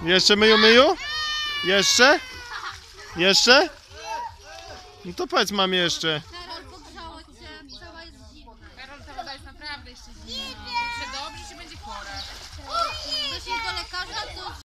Jeszcze myju, myju? Jeszcze? Jeszcze? No to powiedz mamie jeszcze. Karol, pogrzało cię, cała jest zimna. Karol, ta woda jest naprawdę jeszcze zimna. Czy dobrze, czy będzie chora? Chcesz iść do lekarza, to